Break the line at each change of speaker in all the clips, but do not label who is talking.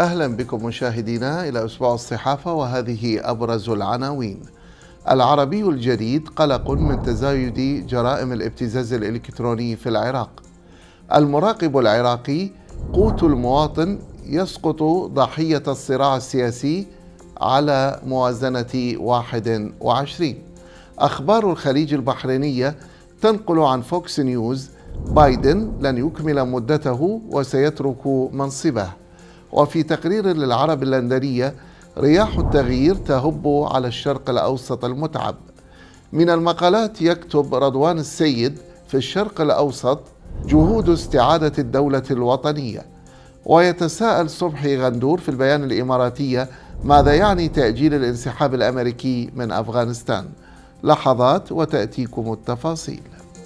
أهلا بكم مشاهدينا إلى أسبوع الصحافة، وهذه أبرز العناوين. العربي الجديد: قلق من تزايد جرائم الابتزاز الإلكتروني في العراق. المراقب العراقي: قوت المواطن يسقط ضحية الصراع السياسي على موازنة 21. أخبار الخليج البحرينية تنقل عن فوكس نيوز: بايدن لن يكمل مدته وسيترك منصبه. وفي تقرير للعرب اللندنية: رياح التغيير تهب على الشرق الأوسط المتعب. من المقالات يكتب رضوان السيد: في الشرق الأوسط جهود استعادة الدولة الوطنية. ويتساءل صبحي غندور في البيان الإماراتية: ماذا يعني تأجيل الانسحاب الأمريكي من أفغانستان؟ لحظات وتأتيكم التفاصيل.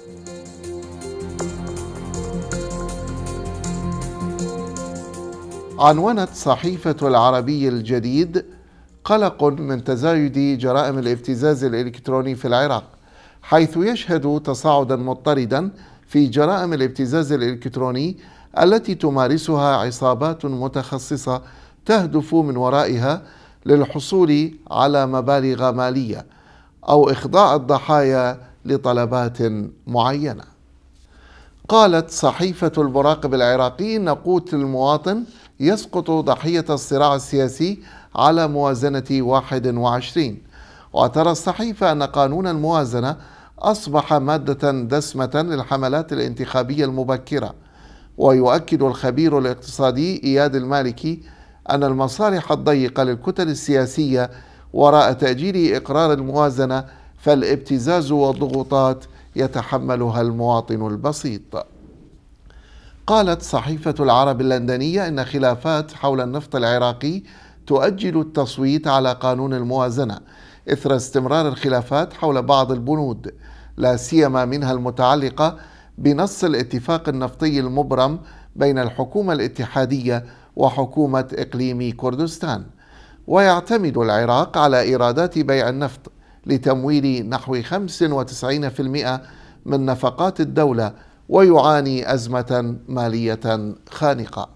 عنونت صحيفة العربي الجديد: قلق من تزايد جرائم الابتزاز الإلكتروني في العراق، حيث يشهد تصاعدا مضطردا في جرائم الابتزاز الإلكتروني التي تمارسها عصابات متخصصة تهدف من ورائها للحصول على مبالغ مالية أو إخضاع الضحايا لطلبات معينة. قالت صحيفة المراقب العراقي إن قوت المواطن يسقط ضحية الصراع السياسي على موازنة 21. وترى الصحيفة أن قانون الموازنة أصبح مادة دسمة للحملات الانتخابية المبكرة. ويؤكد الخبير الاقتصادي إياد المالكي أن المصالح الضيقة للكتل السياسية وراء تأجيل إقرار الموازنة، فالابتزاز والضغوطات يتحملها المواطن البسيط. قالت صحيفة العرب اللندنية إن خلافات حول النفط العراقي تؤجل التصويت على قانون الموازنة إثر استمرار الخلافات حول بعض البنود، لا سيما منها المتعلقة بنص الاتفاق النفطي المبرم بين الحكومة الاتحادية وحكومة إقليم كردستان. ويعتمد العراق على إيرادات بيع النفط لتمويل نحو 95% من نفقات الدولة، ويعاني أزمة مالية خانقة.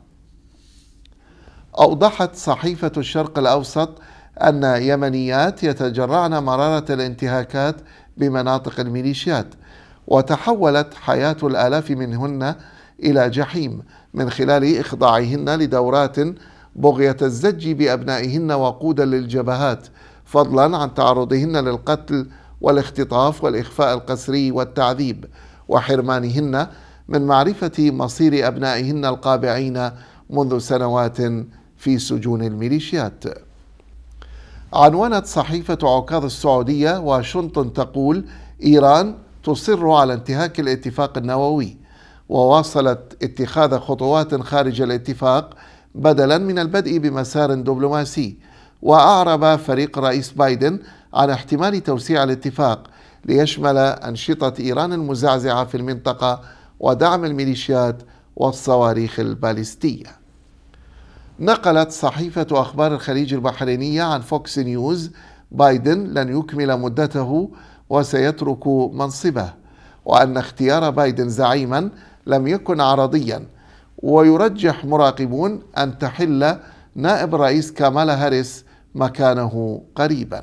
أوضحت صحيفة الشرق الأوسط أن يمنيات يتجرعن مرارة الانتهاكات بمناطق الميليشيات، وتحولت حياة الآلاف منهن إلى جحيم من خلال إخضاعهن لدورات بغية الزج بأبنائهن وقودا للجبهات، فضلا عن تعرضهن للقتل والاختطاف والإخفاء القسري والتعذيب، وحرمانهن من معرفة مصير أبنائهن القابعين منذ سنوات في سجون الميليشيات. عنونت صحيفة عكاظ السعودية: واشنطن تقول إيران تصر على انتهاك الاتفاق النووي، وواصلت اتخاذ خطوات خارج الاتفاق بدلا من البدء بمسار دبلوماسي. وأعرب فريق رئيس بايدن عن احتمال توسيع الاتفاق ليشمل أنشطة إيران المزعزعة في المنطقة ودعم الميليشيات والصواريخ الباليستية. نقلت صحيفة أخبار الخليج البحرينية عن فوكس نيوز: بايدن لن يكمل مدته وسيترك منصبه، وأن اختيار بايدن زعيما لم يكن عرضيا، ويرجح مراقبون أن تحل نائب الرئيس كامالا هاريس مكانه قريبا.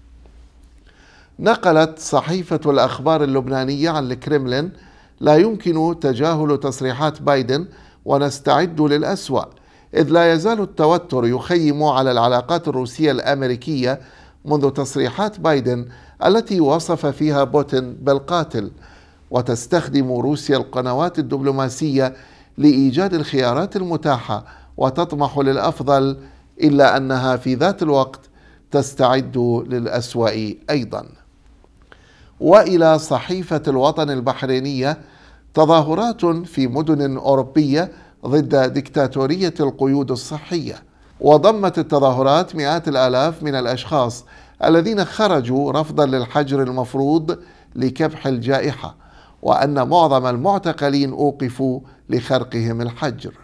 نقلت صحيفة الأخبار اللبنانية عن الكرملين: لا يمكن تجاهل تصريحات بايدن ونستعد للأسوأ، إذ لا يزال التوتر يخيم على العلاقات الروسية الأمريكية منذ تصريحات بايدن التي وصف فيها بوتين بالقاتل. وتستخدم روسيا القنوات الدبلوماسية لإيجاد الخيارات المتاحة وتطمح للأفضل، إلا أنها في ذات الوقت تستعد للأسوأ أيضا. وإلى صحيفة الوطن البحرينية: تظاهرات في مدن أوروبية ضد ديكتاتورية القيود الصحية. وضمت التظاهرات مئات الآلاف من الأشخاص الذين خرجوا رفضا للحجر المفروض لكبح الجائحة، وأن معظم المعتقلين أوقفوا لخرقهم الحجر.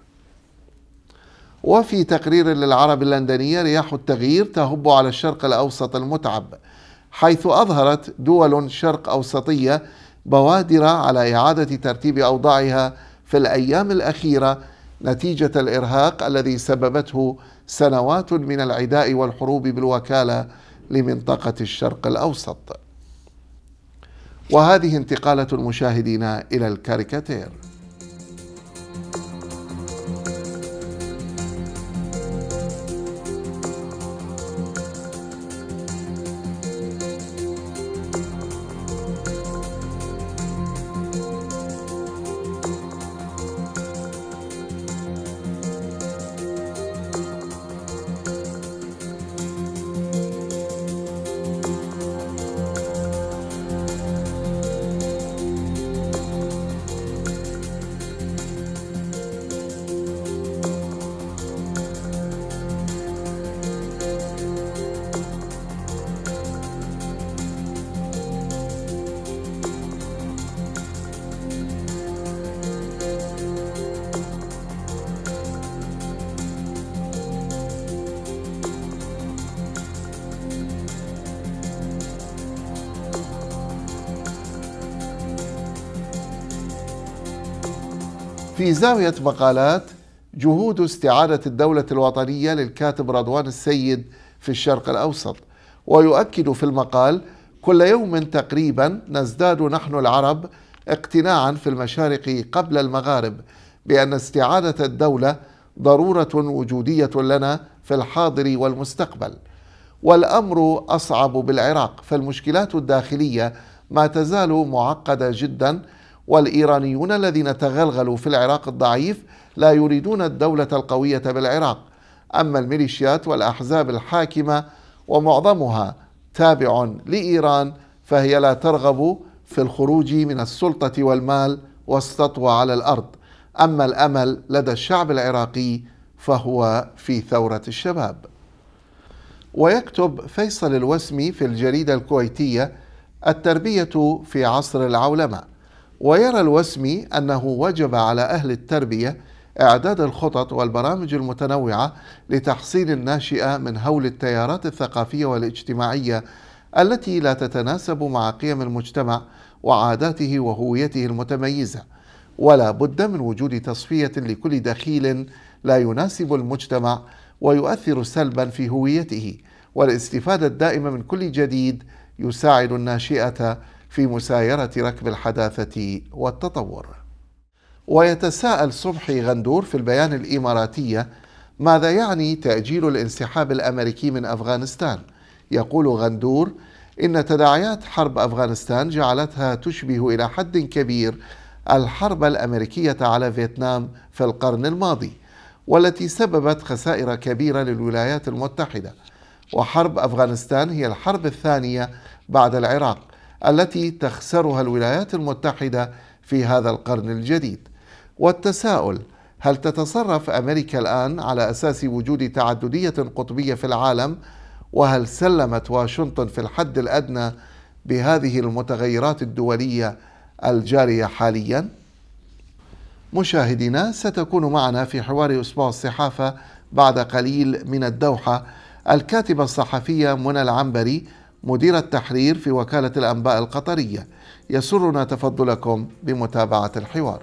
وفي تقرير للعرب اللندنية: رياح التغيير تهب على الشرق الأوسط المتعب، حيث أظهرت دول شرق أوسطية بوادر على إعادة ترتيب أوضاعها في الأيام الأخيرة نتيجة الإرهاق الذي سببته سنوات من العداء والحروب بالوكالة لمنطقة الشرق الأوسط. وهذه انتقالة مشاهدينا إلى الكاريكاتير. في زاوية مقالات جهود استعادة الدولة الوطنية للكاتب رضوان السيد في الشرق الأوسط، ويؤكد في المقال: كل يوم تقريبا نزداد نحن العرب اقتناعا في المشارق قبل المغارب بأن استعادة الدولة ضرورة وجودية لنا في الحاضر والمستقبل. والأمر أصعب بالعراق، فالمشكلات الداخلية ما تزال معقدة جدا، والإيرانيون الذين تغلغلوا في العراق الضعيف لا يريدون الدولة القوية بالعراق. أما الميليشيات والأحزاب الحاكمة ومعظمها تابع لإيران فهي لا ترغب في الخروج من السلطة والمال والسطوة على الأرض. أما الأمل لدى الشعب العراقي فهو في ثورة الشباب. ويكتب فيصل الوسمي في الجريدة الكويتية: التربية في عصر العولمة. ويرى الوسمي أنه وجب على أهل التربية إعداد الخطط والبرامج المتنوعة لتحصين الناشئة من هول التيارات الثقافية والاجتماعية التي لا تتناسب مع قيم المجتمع وعاداته وهويته المتميزة، ولا بد من وجود تصفية لكل دخيل لا يناسب المجتمع ويؤثر سلبا في هويته، والاستفادة الدائمة من كل جديد يساعد الناشئة في مسايرة ركب الحداثة والتطور. ويتساءل صبحي غندور في البيان الإماراتية: ماذا يعني تأجيل الانسحاب الأمريكي من أفغانستان؟ يقول غندور: إن تداعيات حرب أفغانستان جعلتها تشبه إلى حد كبير الحرب الأمريكية على فيتنام في القرن الماضي، والتي سببت خسائر كبيرة للولايات المتحدة. وحرب أفغانستان هي الحرب الثانية بعد العراق التي تخسرها الولايات المتحدة في هذا القرن الجديد. والتساؤل: هل تتصرف أمريكا الآن على أساس وجود تعددية قطبية في العالم؟ وهل سلمت واشنطن في الحد الأدنى بهذه المتغيرات الدولية الجارية حاليا؟ مشاهدينا، ستكون معنا في حوار أسبوع الصحافة بعد قليل من الدوحة الكاتبة الصحفية منى العنبري، مدير التحرير في وكالة الأنباء القطرية. يسرنا تفضلكم بمتابعة الحوار.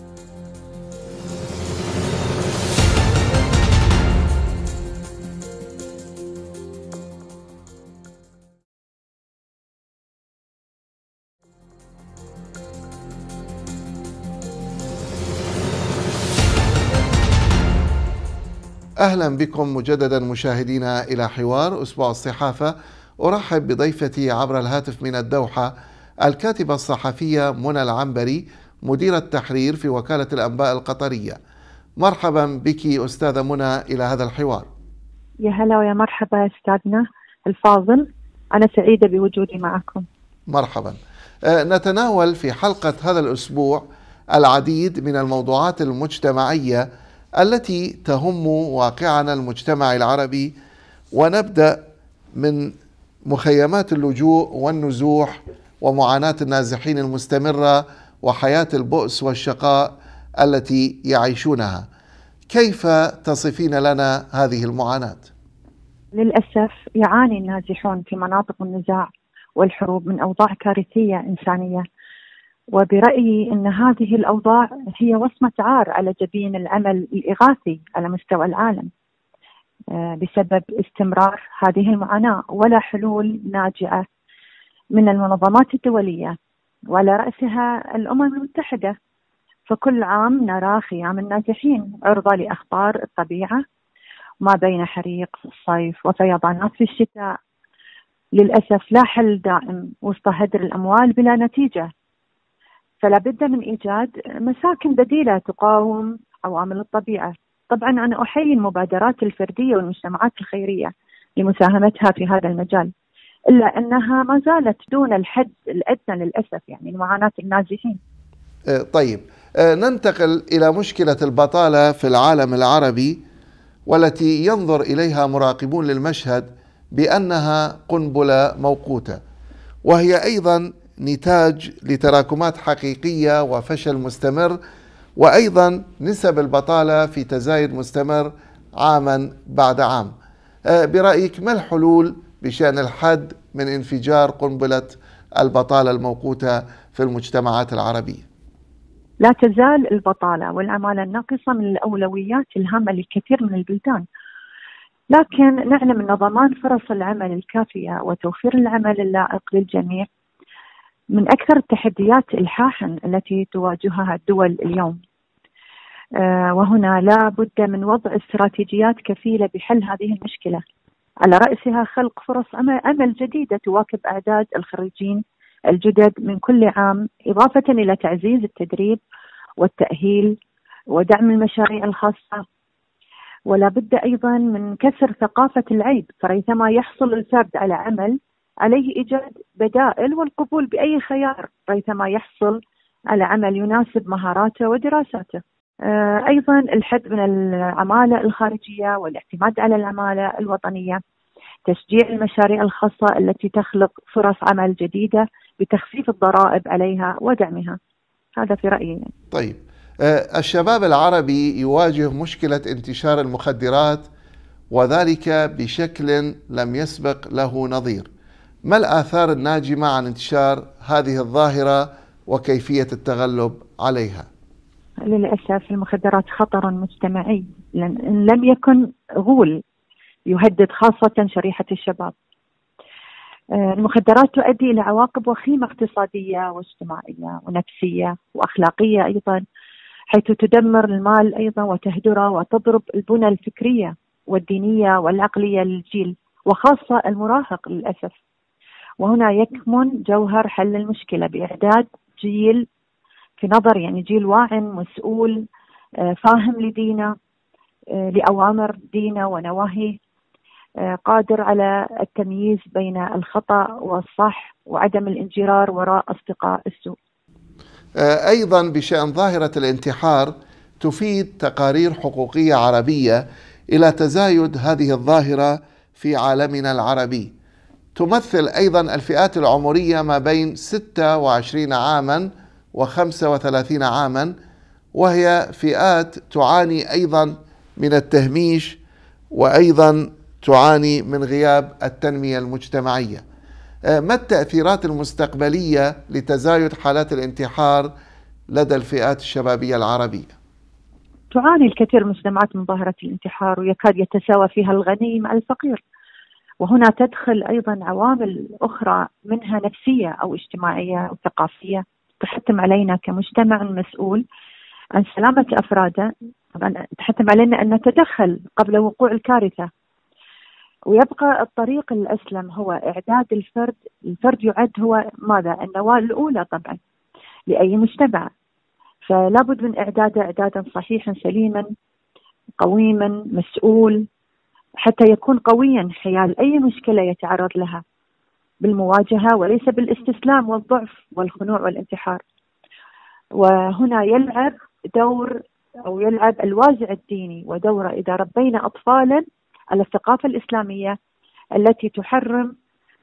أهلا بكم مجددا مشاهدينا إلى حوار أسبوع الصحافة. أرحب بضيفتي عبر الهاتف من الدوحة الكاتبة الصحفية منى العنبري، مدير التحرير في وكالة الأنباء القطرية. مرحبا بك أستاذة منى إلى هذا الحوار.
يا هلا ويا مرحبا أستاذنا الفاضل، أنا سعيدة بوجودي معكم.
مرحبا. نتناول في حلقة هذا الأسبوع العديد من الموضوعات المجتمعية التي تهم واقعنا المجتمع العربي، ونبدأ من مخيمات اللجوء والنزوح ومعاناة النازحين المستمرة وحياة البؤس والشقاء التي يعيشونها. كيف تصفين لنا هذه المعاناة؟
للأسف يعاني النازحون في مناطق النزاع والحروب من أوضاع كارثية إنسانية، وبرأيي أن هذه الأوضاع هي وصمة عار على جبين العمل الإغاثي على مستوى العالم بسبب استمرار هذه المعاناة ولا حلول ناجعة من المنظمات الدولية وعلى رأسها الأمم المتحدة. فكل عام نرى خيام النازحين عرضة لأخطار الطبيعة، ما بين حريق في الصيف وفيضانات في الشتاء. للأسف لا حل دائم وسط هدر الأموال بلا نتيجة، فلا بد من إيجاد مساكن بديلة تقاوم عوامل الطبيعة. طبعا أنا أحيي المبادرات الفردية والمجتمعات الخيرية لمساهمتها في هذا المجال، إلا أنها ما زالت دون الحد الأدنى للأسف، يعني معاناة النازحين.
طيب، ننتقل إلى مشكلة البطالة في العالم العربي، والتي ينظر إليها مراقبون للمشهد بأنها قنبلة موقوتة، وهي أيضا نتاج لتراكمات حقيقية وفشل مستمر، وأيضا نسب البطالة في تزايد مستمر عاما بعد عام. برأيك ما الحلول بشأن الحد من انفجار قنبلة البطالة الموقوتة في المجتمعات العربية؟
لا تزال البطالة والعمالة الناقصة من الأولويات الهامة لكثير من البلدان، لكن نعلم أن ضمان فرص العمل الكافية وتوفير العمل اللائق للجميع من أكثر التحديات إلحاحا التي تواجهها الدول اليوم. وهنا لا بد من وضع استراتيجيات كفيلة بحل هذه المشكلة، على رأسها خلق فرص عمل جديدة تواكب أعداد الخريجين الجدد من كل عام، إضافة إلى تعزيز التدريب والتأهيل ودعم المشاريع الخاصة. ولا بد أيضا من كسر ثقافة العيب، فريثما يحصل الفرد على عمل عليه إيجاد بدائل والقبول بأي خيار ريثما يحصل على عمل يناسب مهاراته ودراساته. أيضا الحد من العمالة الخارجية والاعتماد على العمالة الوطنية، تشجيع المشاريع الخاصة التي تخلق فرص عمل جديدة بتخفيف الضرائب عليها ودعمها. هذا في رأيي.
طيب، الشباب العربي يواجه مشكلة انتشار المخدرات، وذلك بشكل لم يسبق له نظير. ما الآثار الناجمة عن انتشار هذه الظاهرة وكيفية التغلب عليها؟
للأسف المخدرات خطر مجتمعي إن لم يكن غول يهدد خاصة شريحة الشباب. المخدرات تؤدي إلى عواقب وخيمة اقتصادية واجتماعية ونفسية وأخلاقية أيضا، حيث تدمر المال أيضا وتهدره وتضرب البنى الفكرية والدينية والعقلية للجيل وخاصة المراهق للأسف. وهنا يكمن جوهر حل المشكلة بإعداد جيل في نظر يعني جيل واع مسؤول فاهم لدينه لأوامر دينه ونواهيه، قادر على التمييز بين الخطأ والصح وعدم الانجرار وراء أصدقاء السوء.
أيضا بشأن ظاهرة الانتحار، تفيد تقارير حقوقية عربية إلى تزايد هذه الظاهرة في عالمنا العربي. تمثل أيضا الفئات العمرية ما بين 26 عاما و35 عاما، وهي فئات تعاني أيضا من التهميش، وأيضا تعاني من غياب التنمية المجتمعية. ما التأثيرات المستقبلية لتزايد حالات الانتحار لدى الفئات الشبابية العربية؟
تعاني الكثير من المجتمعات من ظاهرة الانتحار، ويكاد يتساوى فيها الغني مع الفقير. وهنا تدخل أيضا عوامل أخرى منها نفسية أو اجتماعية أو ثقافية تحتم علينا كمجتمع مسؤول عن سلامة أفراده. طبعا تحتم علينا أن نتدخل قبل وقوع الكارثة. ويبقى الطريق الأسلم هو إعداد الفرد. الفرد يعد هو ماذا؟ النواة الأولى طبعا لأي مجتمع، فلا بد من إعدادا صحيحا سليما قويما مسؤول، حتى يكون قويا حيال أي مشكلة يتعرض لها بالمواجهة وليس بالاستسلام والضعف والخنوع والانتحار. وهنا يلعب الوازع الديني ودوره إذا ربينا أطفالا على الثقافة الإسلامية التي تحرم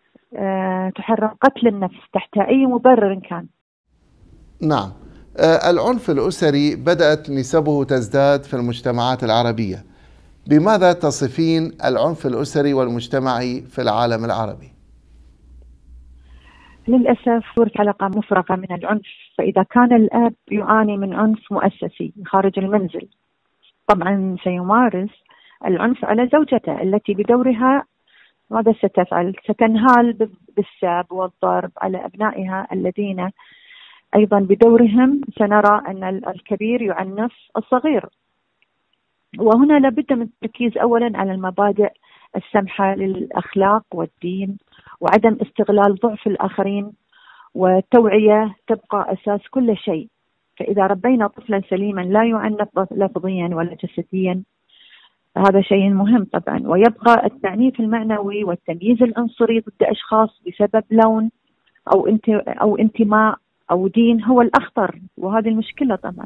قتل النفس تحت أي مبرر كان.
نعم، العنف الأسري بدأت نسبه تزداد في المجتمعات العربية. بماذا تصفين العنف الأسري والمجتمعي في العالم العربي؟
للأسف صورة حلقة مفرغة من العنف. فإذا كان الأب يعاني من عنف مؤسسي خارج المنزل، طبعا سيمارس العنف على زوجته التي بدورها ماذا ستفعل؟ ستنهال بالسب والضرب على أبنائها الذين أيضا بدورهم سنرى أن الكبير يعنف الصغير. وهنا لابد من التركيز أولا على المبادئ السمحة للأخلاق والدين، وعدم استغلال ضعف الآخرين، والتوعية تبقى أساس كل شيء. فإذا ربينا طفلا سليما لا يعنف لفظيا ولا جسديا، هذا شيء مهم طبعا. ويبقى التعنيف المعنوي والتمييز العنصري ضد أشخاص بسبب لون أو انتماء أو دين هو الأخطر، وهذه المشكلة طبعا.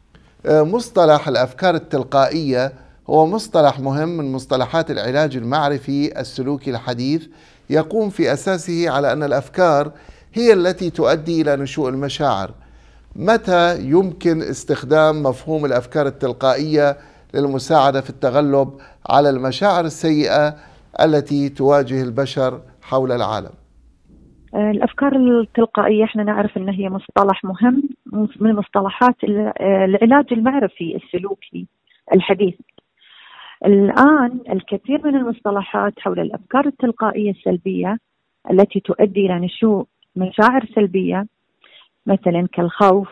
مصطلح الأفكار التلقائية هو مصطلح مهم من مصطلحات العلاج المعرفي السلوكي الحديث، يقوم في أساسه على أن الأفكار هي التي تؤدي إلى نشوء المشاعر. متى يمكن استخدام مفهوم الأفكار التلقائية للمساعدة في التغلب على المشاعر السيئة التي تواجه البشر حول العالم؟
الأفكار التلقائية احنا نعرف أن هي مصطلح مهم من مصطلحات العلاج المعرفي السلوكي الحديث. الآن الكثير من المصطلحات حول الأفكار التلقائية السلبية التي تؤدي إلى نشوء مشاعر سلبية، مثلا كالخوف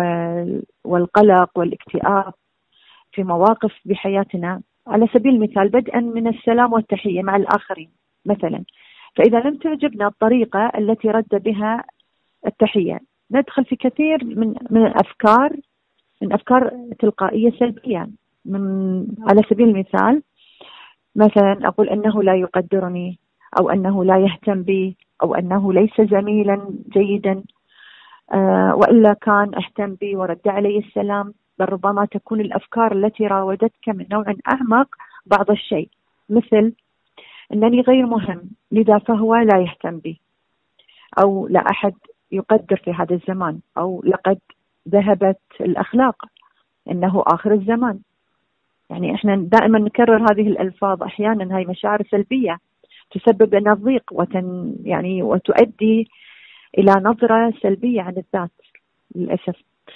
والقلق والاكتئاب في مواقف بحياتنا، على سبيل المثال بدءا من السلام والتحية مع الآخرين مثلا. فإذا لم تعجبنا الطريقة التي رد بها التحية، ندخل في كثير من أفكار تلقائية سلبية. على سبيل المثال مثلا أقول أنه لا يقدرني، أو أنه لا يهتم بي، أو أنه ليس زميلا جيدا، وإلا كان اهتم بي ورد علي السلام. بل ربما تكون الأفكار التي راودتك من نوع أعمق بعض الشيء، مثل أنني غير مهم لذا فهو لا يهتم بي، أو لا أحد يقدر في هذا الزمان، أو لقد ذهبت الأخلاق، إنه آخر الزمان. يعني إحنا دائما نكرر هذه الألفاظ. أحيانا هاي مشاعر سلبية تسبب لنا ضيق وتؤدي إلى نظرة سلبية عن الذات للأسف.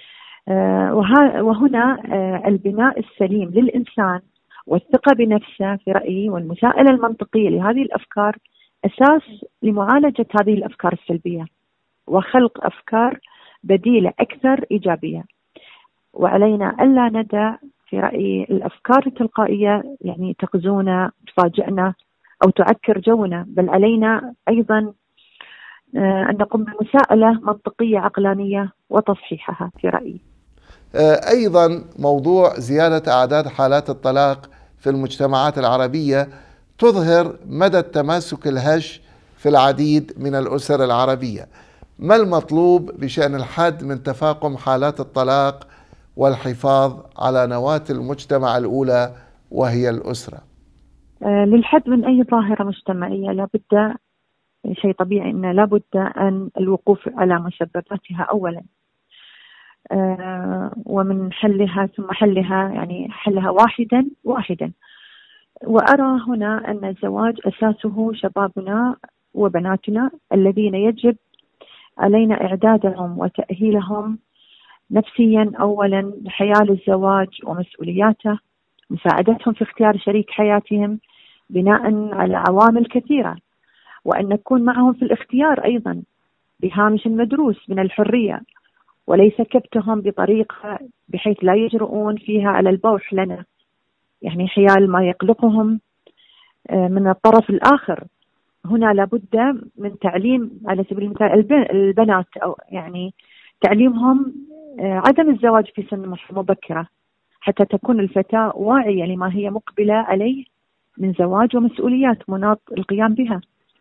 وهنا البناء السليم للإنسان والثقة بنفسه في رأيي والمساءلة المنطقية لهذه الأفكار أساس لمعالجة هذه الأفكار السلبية وخلق أفكار بديلة أكثر إيجابية. وعلينا ألا ندع في رأيي الأفكار التلقائية يعني تغزونا، تفاجئنا، أو تعكر جونا، بل علينا أيضا أن نقوم بمساءلة منطقية عقلانية وتصحيحها في رأيي.
أيضا موضوع زيادة أعداد حالات الطلاق في المجتمعات العربية تظهر مدى التماسك الهش في العديد من الأسر العربية. ما المطلوب بشأن الحد من تفاقم حالات الطلاق والحفاظ على نواة المجتمع الأولى وهي الأسرة؟
للحد من أي ظاهرة مجتمعية لابد، شيء طبيعي أن لابد أن الوقوف على مسبباتها أولا، ومن حلها ثم حلها، يعني حلها واحدا. وأرى هنا أن الزواج أساسه شبابنا وبناتنا الذين يجب علينا إعدادهم وتأهيلهم نفسيا أولا لحياة الزواج ومسؤولياته، مساعدتهم في اختيار شريك حياتهم بناء على عوامل كثيرة، وأن نكون معهم في الاختيار أيضا بهامش مدروس من الحرية، وليس كبتهم بطريقة بحيث لا يجرؤون فيها على البوح لنا، يعني حيال ما يقلقهم من الطرف الآخر. هنا لابد من تعليم على سبيل المثال البنات، أو يعني تعليمهم عدم الزواج في سن مبكرة حتى تكون الفتاة واعية لما هي مقبلة عليه من زواج ومسؤوليات مناط القيام بها.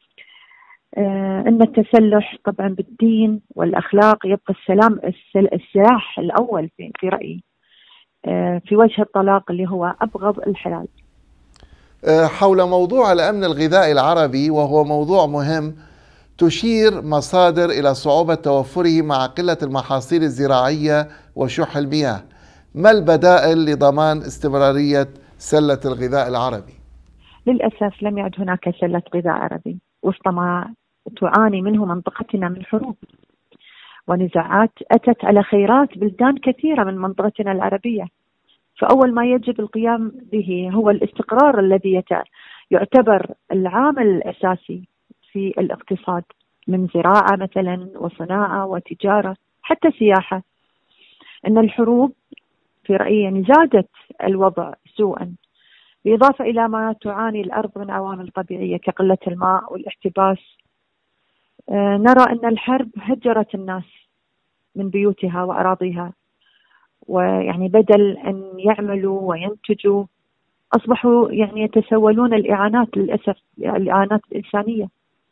أن التسلح طبعا بالدين والأخلاق يبقى السلاح الأول في رأيي في وجه الطلاق اللي هو أبغض الحلال.
حول موضوع الأمن الغذائي العربي، وهو موضوع مهم، تشير مصادر إلى صعوبة توفره مع قلة المحاصيل الزراعية وشح المياه. ما البدائل لضمان استمرارية سلة الغذاء العربي؟
للأسف لم يعد هناك سلة غذاء عربي وفق ما تعاني منه منطقتنا من حروب ونزاعات أتت على خيرات بلدان كثيرة من منطقتنا العربية. فأول ما يجب القيام به هو الاستقرار الذي يعتبر العامل الأساسي في الاقتصاد، من زراعة مثلا وصناعة وتجارة حتى سياحة. إن الحروب في رأيي زادت الوضع سوءا، بالإضافة إلى ما تعاني الأرض من عوامل طبيعية كقلة الماء والاحتباس. نرى أن الحرب هجرت الناس من بيوتها وأراضيها، ويعني بدل أن يعملوا وينتجوا أصبحوا يعني يتسولون الإعانات، للأسف الإعانات الإنسانية.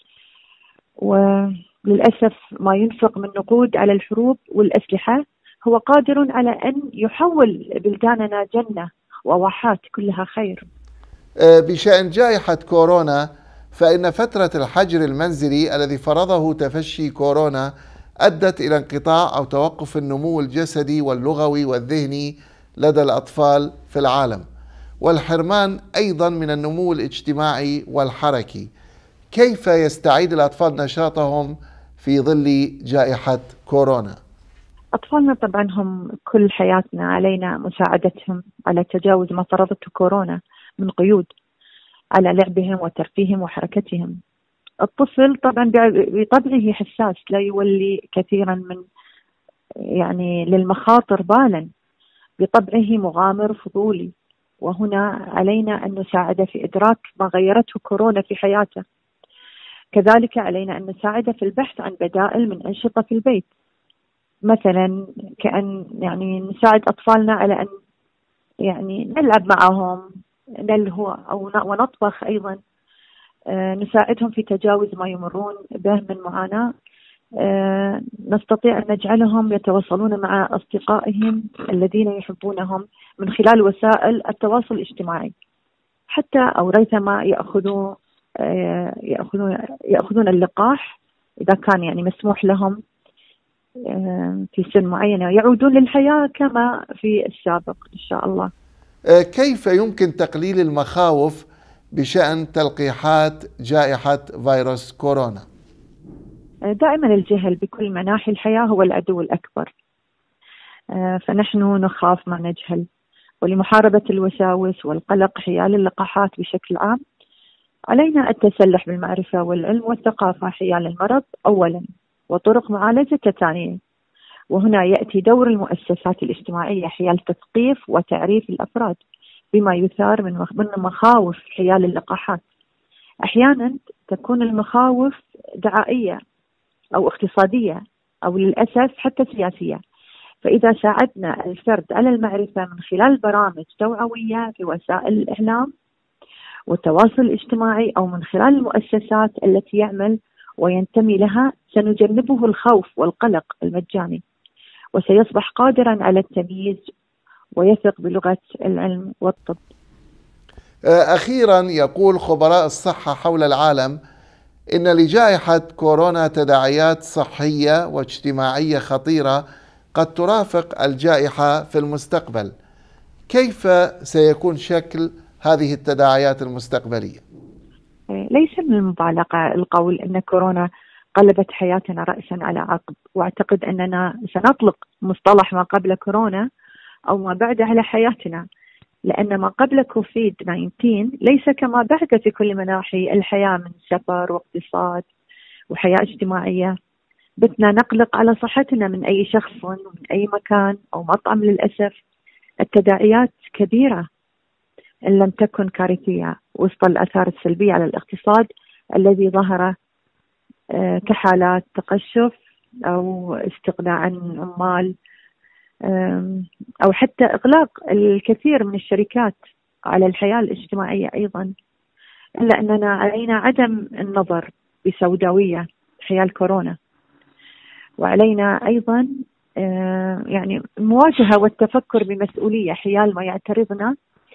وللأسف ما ينفق من نقود على الحروب والأسلحة هو قادر على أن يحول بلداننا جنة وواحات كلها خير.
بشأن جائحة كورونا، فإن فترة الحجر المنزلي الذي فرضه تفشي كورونا أدت إلى انقطاع أو توقف النمو الجسدي واللغوي والذهني لدى الأطفال في العالم، والحرمان أيضا من النمو الاجتماعي والحركي. كيف يستعيد الأطفال نشاطهم في ظل جائحة كورونا؟
أطفالنا طبعا هم كل حياتنا، علينا مساعدتهم على تجاوز ما فرضته كورونا من قيود على لعبهم وترفيههم وحركتهم. الطفل طبعا بطبعه حساس، لا يولي كثيرا من يعني للمخاطر بالا، بطبعه مغامر فضولي، وهنا علينا أن نساعده في إدراك ما غيرته كورونا في حياته. كذلك علينا أن نساعده في البحث عن بدائل من أنشطة في البيت، مثلا كأن يعني نساعد أطفالنا على أن يعني نلعب معهم، نلهو أو ونطبخ أيضا. نساعدهم في تجاوز ما يمرون به من معاناة. نستطيع أن نجعلهم يتواصلون مع أصدقائهم الذين يحبونهم من خلال وسائل التواصل الاجتماعي، حتى أو ريثما يأخذون اللقاح إذا كان يعني مسموح لهم في سن معينة، يعودون للحياة كما في السابق إن شاء الله.
كيف يمكن تقليل المخاوف بشأن تلقيحات جائحة فيروس كورونا؟
دائما الجهل بكل مناحي الحياة هو العدو الأكبر، فنحن نخاف ما نجهل. ولمحاربة الوساوس والقلق حيال اللقاحات بشكل عام، علينا التسلح بالمعرفة والعلم والثقافة حيال المرض أولا، وطرق معالجته ثانيا. وهنا يأتي دور المؤسسات الاجتماعية حيال تثقيف وتعريف الأفراد بما يثار من مخاوف حيال اللقاحات. أحيانا تكون المخاوف دعائية أو اقتصادية أو للأسف حتى سياسية، فإذا ساعدنا الفرد على المعرفة من خلال برامج توعوية في وسائل الإعلام والتواصل الاجتماعي أو من خلال المؤسسات التي يعمل وينتمي لها، سنجنبه الخوف والقلق المجاني، وسيصبح قادرا على التمييز ويثق بلغة العلم والطب.
أخيرا، يقول خبراء الصحة حول العالم إن لجائحة كورونا تداعيات صحية واجتماعية خطيرة قد ترافق الجائحة في المستقبل. كيف سيكون شكل هذه التداعيات المستقبلية؟
ليس من المبالغة القول أن كورونا قلبت حياتنا رأسا على عقب، واعتقد أننا سنطلق مصطلح ما قبل كورونا أو ما بعد على حياتنا، لأن ما قبل كوفيد 19 ليس كما بعد في كل مناحي الحياة من سفر واقتصاد وحياة اجتماعية. بتنا نقلق على صحتنا من أي شخص ومن أي مكان أو مطعم. للأسف التداعيات كبيرة إن لم تكن كارثية وسط الآثار السلبية على الاقتصاد الذي ظهر كحالات تقشف أو استغناء عن عمال أو حتى إغلاق الكثير من الشركات على الحياة الاجتماعية أيضا. إلا أننا علينا عدم النظر بسوداوية حيال كورونا، وعلينا أيضا يعني المواجهة والتفكر بمسؤولية حيال ما يعترضنا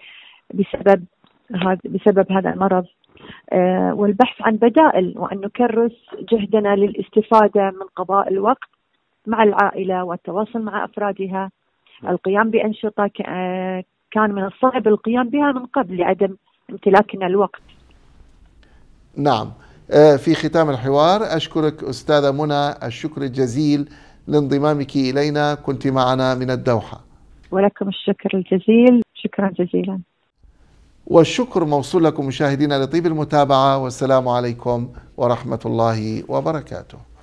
بسبب هذا المرض، والبحث عن بدائل، وأن نكرس جهدنا للاستفادة من قضاء الوقت مع العائلة والتواصل مع أفرادها، القيام بأنشطة كان من الصعب القيام بها من قبل لعدم امتلاكنا الوقت.
نعم، في ختام الحوار أشكرك أستاذة منى الشكر الجزيل لانضمامك إلينا، كنت معنا من الدوحة.
ولكم الشكر الجزيل، شكرا جزيلا.
والشكر موصول لكم مشاهدينا لطيب المتابعة، والسلام عليكم ورحمة الله وبركاته.